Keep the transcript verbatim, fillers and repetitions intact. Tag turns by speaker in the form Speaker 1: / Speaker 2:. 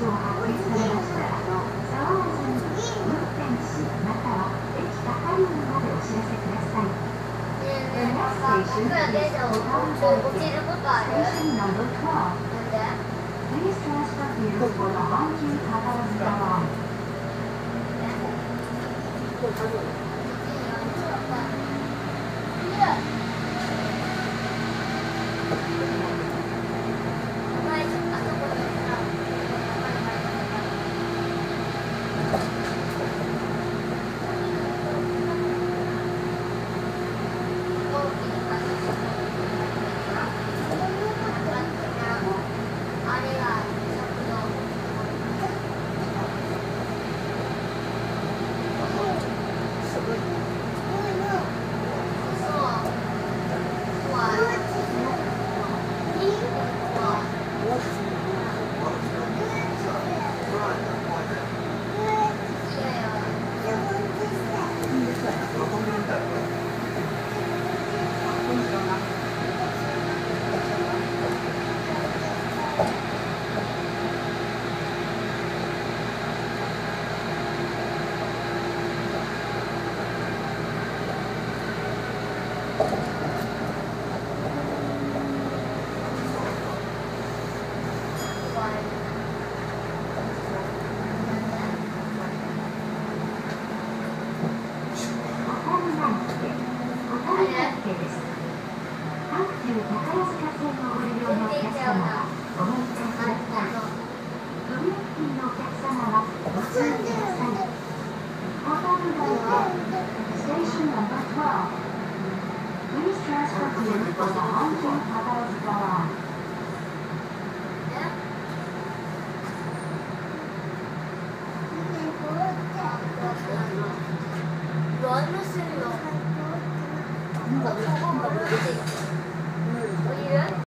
Speaker 1: を発見されましたら触らずに運転士または駅係員までお知らせください。
Speaker 2: ねえねえ、なんか僕ら電車落ちることある？なんで？
Speaker 1: Please transfer here for the Hanju Takarazuka line.
Speaker 2: 怖い。